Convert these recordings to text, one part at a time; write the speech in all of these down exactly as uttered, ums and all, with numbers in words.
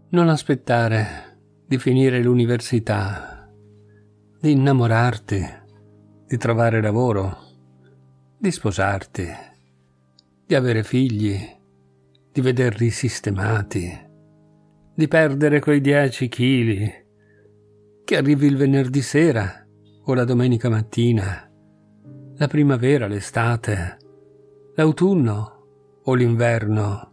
Non aspettare di finire l'università, di innamorarti, di trovare lavoro, di sposarti, di avere figli, di vederli sistemati, di perdere quei dieci chili, che arrivi il venerdì sera o la domenica mattina, la primavera, l'estate, l'autunno o l'inverno.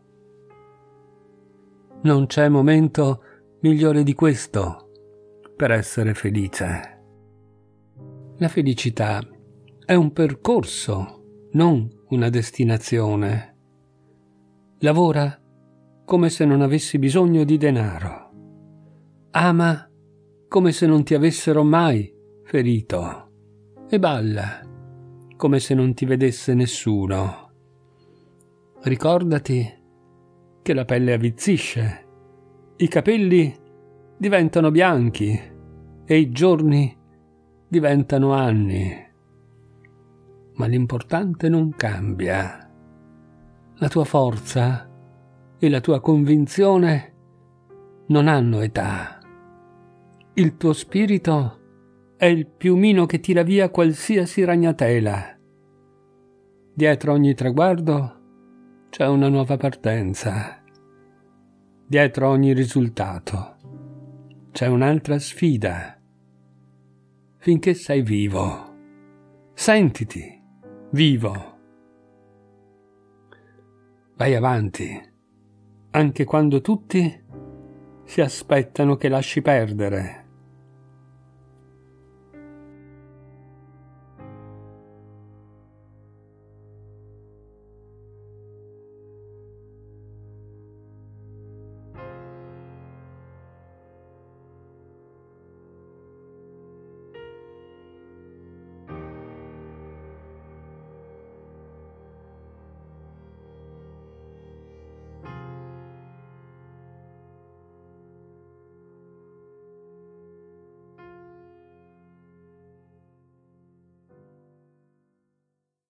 Non c'è momento migliore di questo per essere felice. La felicità è un percorso, non una destinazione. Lavora come se non avessi bisogno di denaro. Ama come se non ti avessero mai ferito. E balla come se non ti vedesse nessuno. Ricordati che la pelle avvizzisce, i capelli diventano bianchi e i giorni diventano anni. Ma l'importante non cambia. La tua forza e la tua convinzione non hanno età. Il tuo spirito è il piumino che tira via qualsiasi ragnatela. Dietro ogni traguardo c'è una nuova partenza. Dietro ogni risultato c'è un'altra sfida. Finché sei vivo, sentiti vivo. Vai avanti, anche quando tutti si aspettano che lasci perdere.